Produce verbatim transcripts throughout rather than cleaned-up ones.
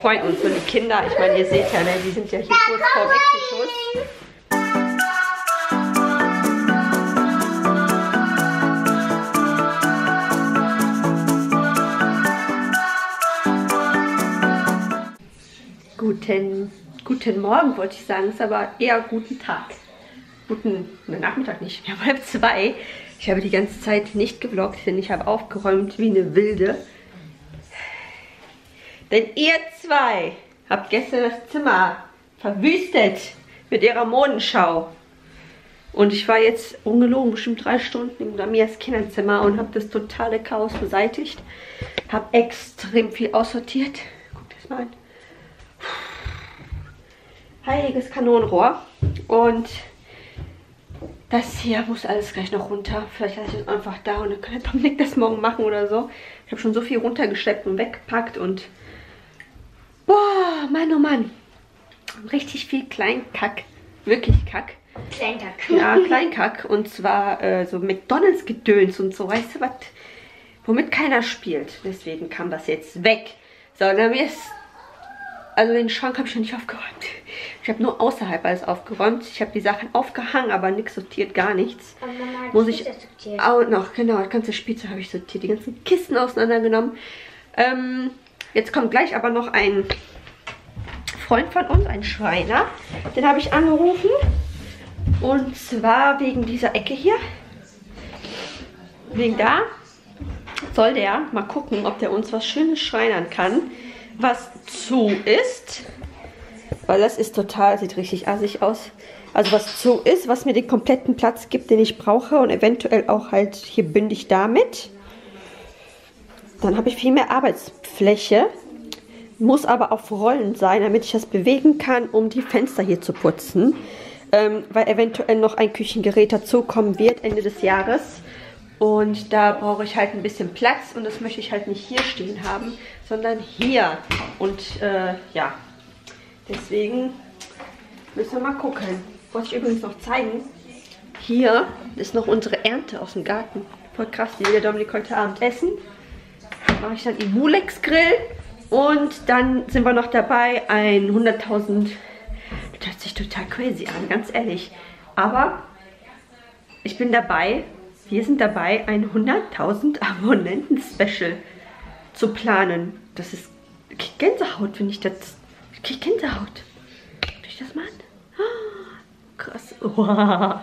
freuen uns und die Kinder, ich meine, ihr seht ja, ne, die sind ja hier kurz vor Exitus. Guten, guten Morgen wollte ich sagen, ist aber eher guten Tag. Guten ne, Nachmittag nicht, wir haben halb zwei. Ich habe die ganze Zeit nicht gevloggt, denn ich habe aufgeräumt wie eine Wilde. Denn ihr zwei habt gestern das Zimmer verwüstet mit ihrer Modenschau. Und ich war jetzt ungelogen bestimmt drei Stunden in Lamias Kinderzimmer und habe das totale Chaos beseitigt. Habe extrem viel aussortiert. Guckt das mal an. Heiliges Kanonenrohr. Und das hier muss alles gleich noch runter. Vielleicht lasse ich es einfach da und dann kann der Dominik das morgen machen oder so. Ich habe schon so viel runtergeschleppt und weggepackt und boah, Mann, oh Mann. Richtig viel Kleinkack. Wirklich Kack. Kleinkack. Ja, Kleinkack. Und zwar äh, so McDonalds-Gedöns und so. Weißt du was? Womit keiner spielt. Deswegen kam das jetzt weg. So, dann mir ist... Also den Schrank habe ich noch nicht aufgeräumt. Ich habe nur außerhalb alles aufgeräumt. Ich habe die Sachen aufgehangen, aber nichts sortiert, gar nichts. Aber Mama hat Muss ich sortiert. auch noch, genau, das ganze Spielzeug habe ich sortiert. Die ganzen Kisten auseinandergenommen. Ähm, jetzt kommt gleich aber noch ein Freund von uns, ein Schreiner. Den habe ich angerufen. Und zwar wegen dieser Ecke hier. Wegen da soll der mal gucken, ob der uns was Schönes schreinern kann, was zu ist. Weil das ist total, sieht richtig assig aus. Also was zu ist, was mir den kompletten Platz gibt, den ich brauche. Und eventuell auch halt hier bündig damit. Dann habe ich viel mehr Arbeitsfläche. Muss aber auf Rollen sein, damit ich das bewegen kann, um die Fenster hier zu putzen. Ähm, weil eventuell noch ein Küchengerät dazukommen wird Ende des Jahres. Und da brauche ich halt ein bisschen Platz. Und das möchte ich halt nicht hier stehen haben, sondern hier. Und äh, ja, deswegen müssen wir mal gucken. Wollte ich übrigens noch zeigen. Hier ist noch unsere Ernte aus dem Garten. Voll krass, die will der Dominik heute Abend essen. Mache ich dann im Mulex Grill. Und dann sind wir noch dabei, ein hunderttausend, das hört sich total crazy an, ganz ehrlich. Aber ich bin dabei, wir sind dabei, ein hunderttausend Abonnenten-Special zu planen. Das ist Gänsehaut, finde ich das. Ich kriege Gänsehaut. Tue ich das mal an? Oh, krass. Wow.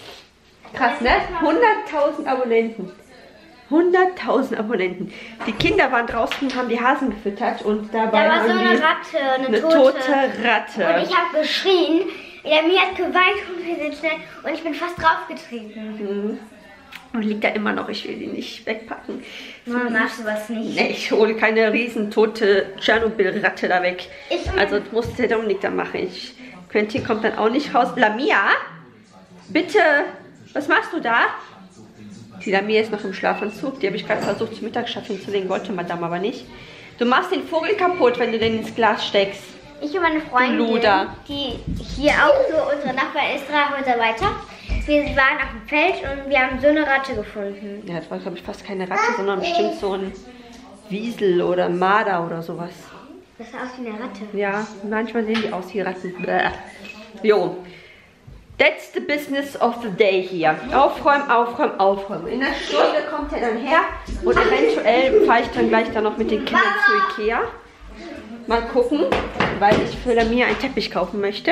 Krass, ne? hunderttausend Abonnenten. hunderttausend Abonnenten. Die Kinder waren draußen und haben die Hasen gefüttert und dabei Da war so haben eine die Ratte, eine, eine tote. tote Ratte. Und ich habe geschrien. Der mir hat geweint und wir sind schnell und ich bin fast draufgetreten. Mhm. Und liegt da immer noch. Ich will die nicht wegpacken. Mama, machst du was nicht? Nee, ich hole keine riesen tote Tschernobyl-Ratte da weg. Ich also das muss der Dominik da machen. Ich, Quentin kommt dann auch nicht raus. Lamia, bitte, was machst du da? Die Lamia ist noch im Schlafanzug. Die habe ich gerade versucht zum Mittagsschlaf hinzulegen, wollte Madame aber nicht. Du machst den Vogel kaputt, wenn du den ins Glas steckst. Ich und meine Freundin, Luder. die hier auch so unsere Nachbarn ist, drei Häuser weiter. Wir waren auf dem Feld und wir haben so eine Ratte gefunden. Ja, das war, glaube ich, fast keine Ratte, sondern bestimmt so ein Wiesel oder Marder oder sowas. Das sah aus wie eine Ratte. Ja, manchmal sehen die aus wie Ratten. Bäh. Jo. That's the business of the day hier. Aufräumen, aufräumen, aufräumen. In einer Stunde kommt er dann her und eventuell fahre ich dann gleich dann noch mit den Kindern zu Ikea. Mal gucken, weil ich für Lamia einen Teppich kaufen möchte.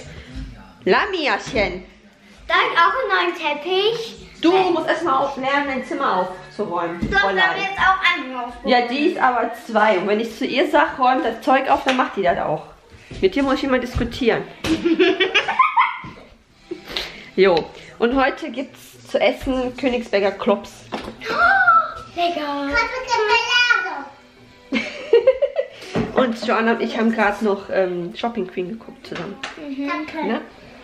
Lamiachen! Da ist auch ein neuer Teppich. Du musst erstmal lernen, dein Zimmer aufzuräumen. Das haben wir jetzt auch einen ausprobiert. Ja, die ist aber zwei. Und wenn ich zu ihr sage, räumt das Zeug auf, dann macht die das auch. Mit dir muss ich immer diskutieren. Jo. Und heute gibt es zu essen Königsberger Klops. Oh, lecker. Und Joanna und ich haben gerade noch ähm, Shopping Queen geguckt zusammen. Mhm. Ne?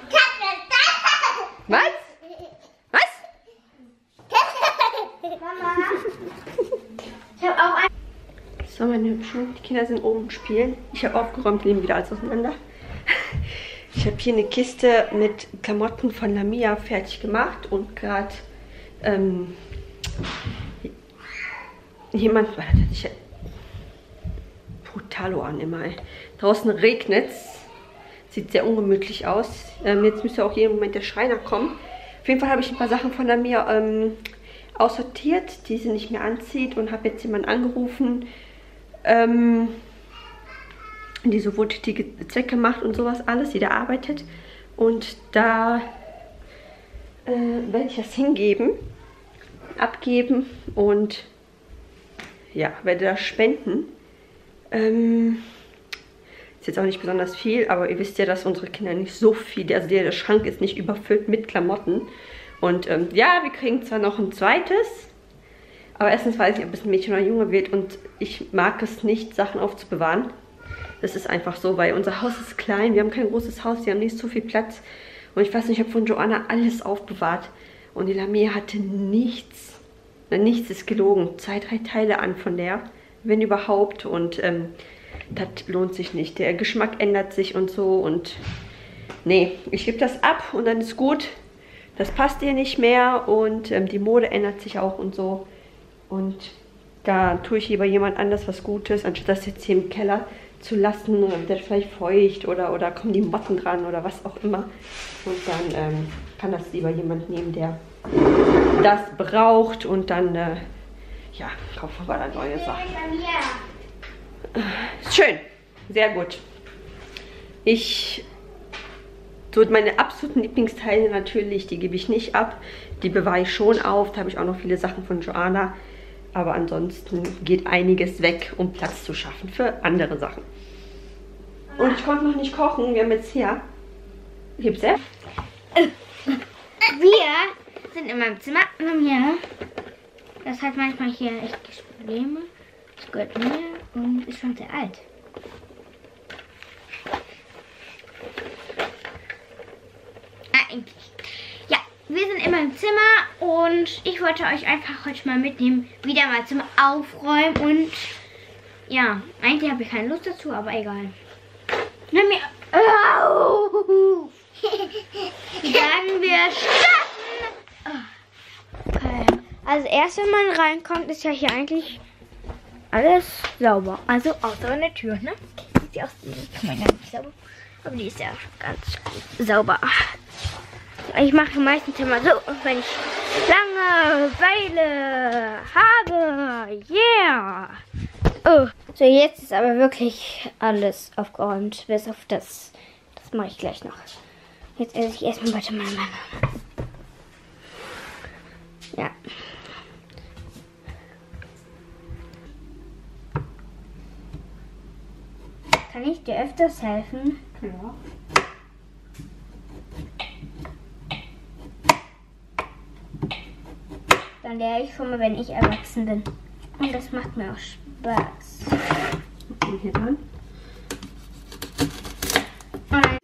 Was? Was? Mama. Ich habe auch ein... So, meine Hübschen, die Kinder sind oben und spielen. Ich habe aufgeräumt, nehmen wieder alles auseinander. Ich habe hier eine Kiste mit Klamotten von Lamia fertig gemacht und gerade ähm, jemand, ich, brutalo an immer. Ey. Draußen regnet es. Sieht sehr ungemütlich aus. Ähm, jetzt müsste auch jeden Moment der Schreiner kommen. Auf jeden Fall habe ich ein paar Sachen von der Mia ähm, aussortiert, die sie nicht mehr anzieht. Und habe jetzt jemanden angerufen, ähm, die so wohltätige Zwecke macht und sowas alles, die da arbeitet. Und da äh, werde ich das hingeben, abgeben und ja, werde das spenden. Ähm, ist jetzt auch nicht besonders viel, aber ihr wisst ja, dass unsere Kinder nicht so viel, also der, der Schrank ist nicht überfüllt mit Klamotten. Und ähm, ja, wir kriegen zwar noch ein zweites, aber erstens weiß ich nicht, ob es ein Mädchen oder ein Junge wird und ich mag es nicht, Sachen aufzubewahren. Das ist einfach so, weil unser Haus ist klein, wir haben kein großes Haus, wir haben nicht so viel Platz. Und ich weiß nicht, ich habe von Joanna alles aufbewahrt. Und die Lamia hatte nichts. Na, nichts ist gelogen. Zwei, drei Teile an von der, wenn überhaupt. Und ähm, das lohnt sich nicht. Der Geschmack ändert sich und so. Und nee, ich gebe das ab und dann ist gut. Das passt ihr nicht mehr und ähm, die Mode ändert sich auch und so. Und da tue ich lieber jemand anders was Gutes, anstatt das jetzt hier im Keller zu lassen, oder wird das vielleicht feucht oder, oder kommen die Motten dran oder was auch immer. Und dann ähm, kann das lieber jemand nehmen, der das braucht und dann, äh, ja, kaufen wir dann neue Sachen. Ist schön, sehr gut. Ich, so meine absoluten Lieblingsteile natürlich, die gebe ich nicht ab. Die bewahre ich schon auf, da habe ich auch noch viele Sachen von Joanna. Aber ansonsten geht einiges weg, um Platz zu schaffen für andere Sachen. Und ich konnte noch nicht kochen. Wir haben jetzt hier... Gibt's ja? Wir sind in meinem Zimmer. Ja. Das hat manchmal hier echt Probleme. Das gehört mir und ist schon sehr alt. Ah, eigentlich. Ja, wir sind in meinem Zimmer und ich wollte euch einfach heute mal mitnehmen, wieder mal zum Aufräumen und ja, eigentlich habe ich keine Lust dazu, aber egal. Nimm mir... Oh. Sagen wir starten! Okay. Also erst wenn man reinkommt, ist ja hier eigentlich alles sauber. Also außer eine Tür, ne? Sieht sie aus, die kann man ja nicht sauber. Aber die ist ja ganz gut sauber. Ich mache meistens immer so, wenn ich Langeweile habe. Yeah! Oh, so jetzt ist aber wirklich alles aufgeräumt. Bis auf das. Das mache ich gleich noch. Jetzt esse ich erstmal weiter meine Banane. Ja. Kann ich dir öfters helfen? Ja. Dann lehre ich schon mal, wenn ich erwachsen bin. Und das macht mir auch Spaß. Okay, hier dran. Und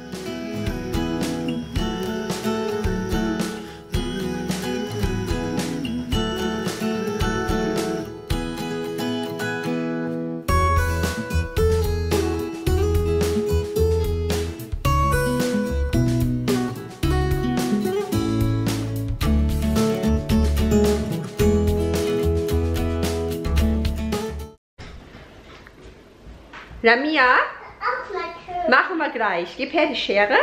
Lamia, machen wir gleich. Gib her die Schere.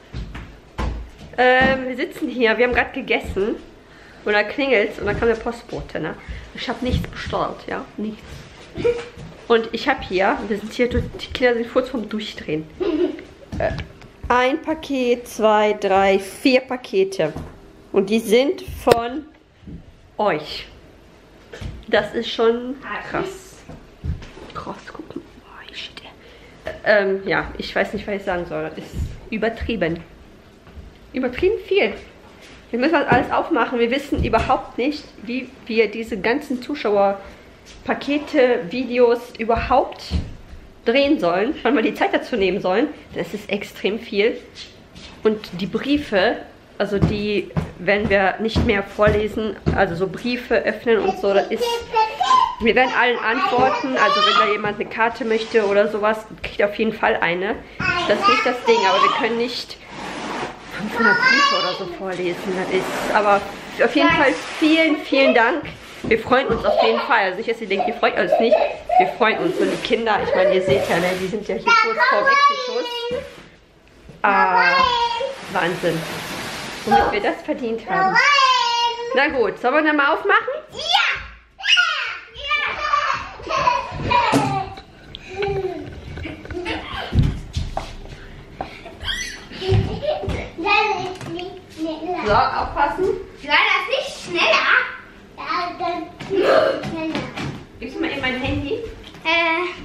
Ähm, wir sitzen hier, wir haben gerade gegessen. Und da klingelt und dann kam der Postbote. Ne? Ich habe nichts bestellt, ja, nichts. Und ich habe hier, wir sind hier, die Kinder sind kurz vorm Durchdrehen. Äh, ein Paket, zwei, drei, vier Pakete. Und die sind von euch. Das ist schon krass. Krass, guck mal. Ähm, ja, ich weiß nicht, was ich sagen soll. Das ist übertrieben. Übertrieben viel. Wir müssen das alles aufmachen. Wir wissen überhaupt nicht, wie wir diese ganzen Zuschauerpakete, Videos überhaupt drehen sollen. Wann wir die Zeit dazu nehmen sollen. Das ist extrem viel. Und die Briefe, also die, wenn wir nicht mehr vorlesen, also so Briefe öffnen und so, das ist... Wir werden allen antworten, also wenn da jemand eine Karte möchte oder sowas, kriegt auf jeden Fall eine. Das ist nicht das Ding, aber wir können nicht fünfhundert Briefe oder so vorlesen. Das ist, aber auf jeden Fall vielen, vielen Dank wir freuen uns auf jeden Fall. Also nicht, dass ihr denkt, ihr freut euch nicht. Wir freuen uns. Und die Kinder, ich meine, ihr seht ja, ne, die sind ja hier kurz vorm Exitus. Ah, Wahnsinn. Womit wir das verdient haben. Na gut, sollen wir dann mal aufmachen? So, aufpassen. Ja, das ist nicht schneller. Ja, dann schneller. Gibst du mal eben mein Handy? Äh.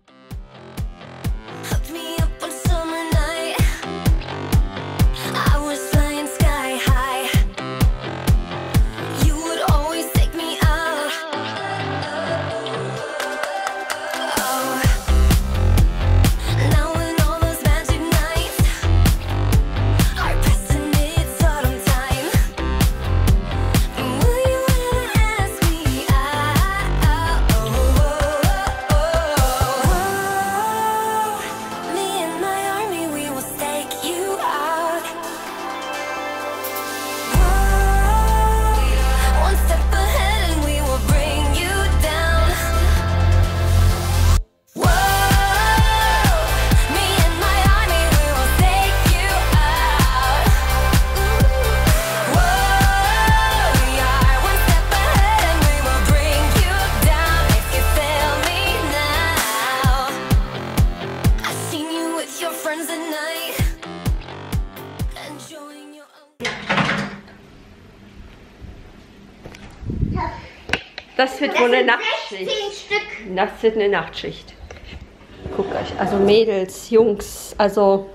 Das wird wohl eine Nachtschicht. Das wird eine Nachtschicht. Guckt euch, also Mädels, Jungs, also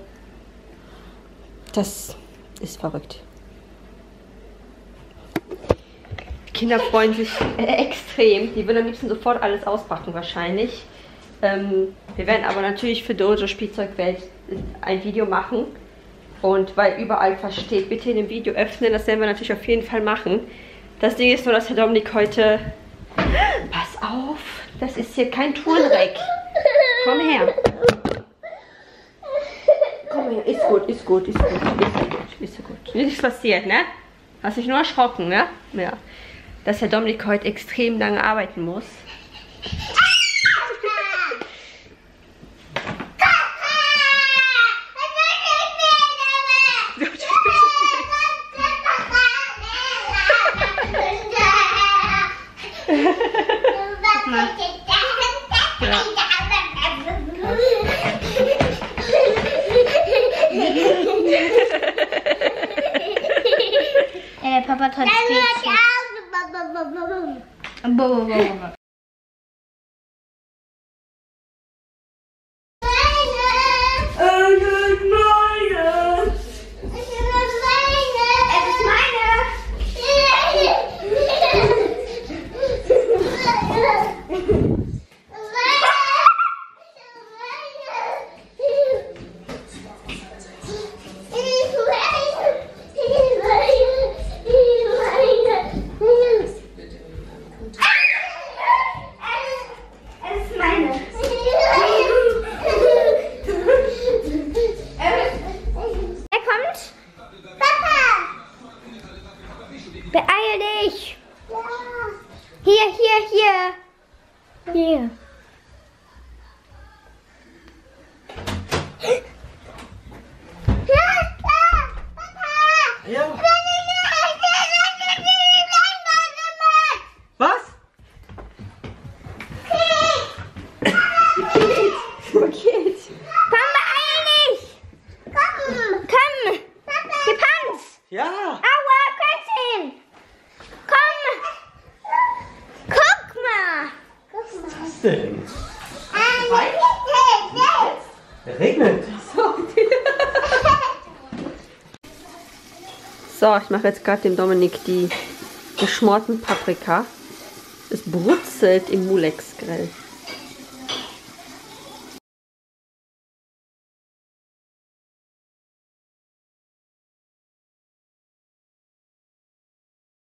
das ist verrückt. Die Kinder freuen sich äh, extrem. Die würden am liebsten sofort alles auspacken wahrscheinlich. Ähm, wir werden aber natürlich für Dojo Spielzeugwelt ein Video machen. Und weil überall versteht, bitte in dem Video öffnen, das werden wir natürlich auf jeden Fall machen. Das Ding ist nur, dass Herr Dominik heute... Pass auf, das ist hier kein Turnreck. Komm her. Komm her, ist gut, ist gut, ist gut, ist gut, ist gut. Nichts passiert, ne? Hast dich nur erschrocken, ne? Ja. Dass Herr Dominik heute extrem lange arbeiten muss. Äh, Papa hat Spielzeug. Beeil dich! Hier, hier, hier! Hier! Ja. Was? Wo geht's? Komm, beeil dich! Komm! Komm! Gib Hand! Ja! Aua, Kötzchen! Komm! Guck mal! Guck mal. Was denn? Ähm, Regnet. So. So, ich mache jetzt gerade dem Dominik die geschmorten Paprika. Es brutzelt im Mulex-Grill.